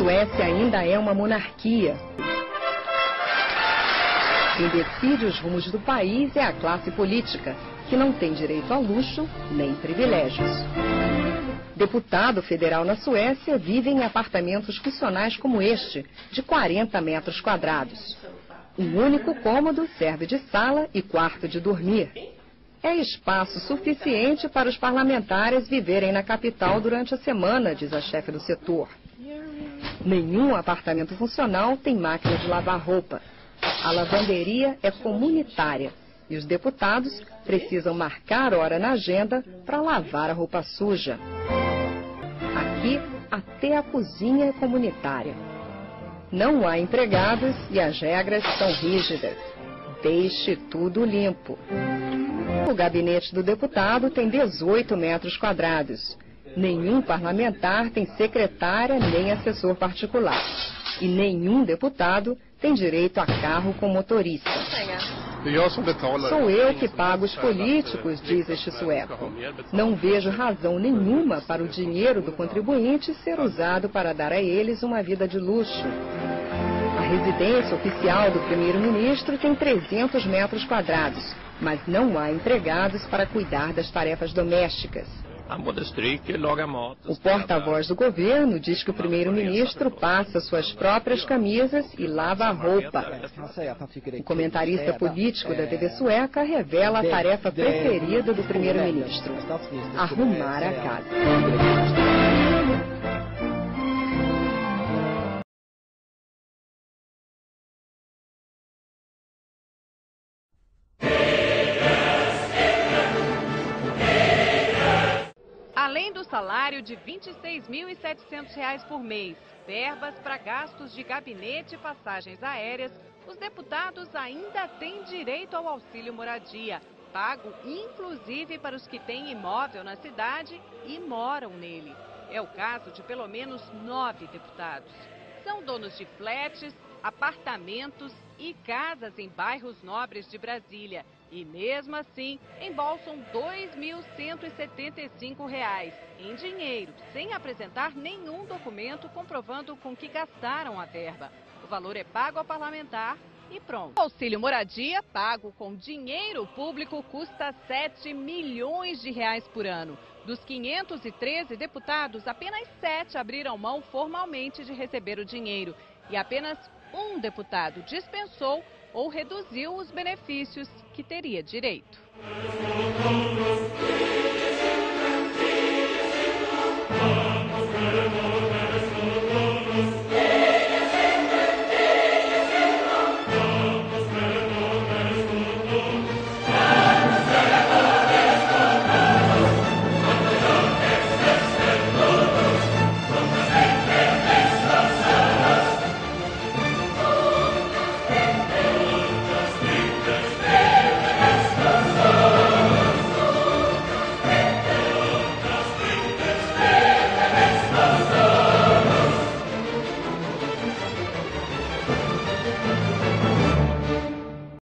Suécia ainda é uma monarquia. Quem decide os rumos do país é a classe política, que não tem direito a luxo nem privilégios. Deputado federal na Suécia vive em apartamentos funcionais como este, de 40 metros quadrados. Um único cômodo serve de sala e quarto de dormir. É espaço suficiente para os parlamentares viverem na capital durante a semana, diz a chefe do setor. Nenhum apartamento funcional tem máquina de lavar roupa. A lavanderia é comunitária e os deputados precisam marcar hora na agenda para lavar a roupa suja. Aqui, até a cozinha é comunitária. Não há empregados e as regras são rígidas. Deixe tudo limpo. O gabinete do deputado tem 18 metros quadrados. Nenhum parlamentar tem secretária nem assessor particular. E nenhum deputado tem direito a carro com motorista. Sou eu que pago os políticos, diz este sueco. Não vejo razão nenhuma para o dinheiro do contribuinte ser usado para dar a eles uma vida de luxo. A residência oficial do primeiro-ministro tem 300 metros quadrados, mas não há empregados para cuidar das tarefas domésticas. O porta-voz do governo diz que o primeiro-ministro passa suas próprias camisas e lava a roupa. O comentarista político da TV sueca revela a tarefa preferida do primeiro-ministro: arrumar a casa. Além do salário de R$ 26.700 por mês, verbas para gastos de gabinete e passagens aéreas, os deputados ainda têm direito ao auxílio moradia, pago inclusive para os que têm imóvel na cidade e moram nele. É o caso de pelo menos 9 deputados. São donos de flats, apartamentos e casas em bairros nobres de Brasília. E mesmo assim, embolsam R$ 2.175 em dinheiro, sem apresentar nenhum documento comprovando com que gastaram a verba. O valor é pago ao parlamentar e pronto. O auxílio moradia, pago com dinheiro público, custa R$ 7 milhões por ano. Dos 513 deputados, apenas 7 abriram mão formalmente de receber o dinheiro. E apenas um deputado dispensou ou reduziu os benefícios que teria direito.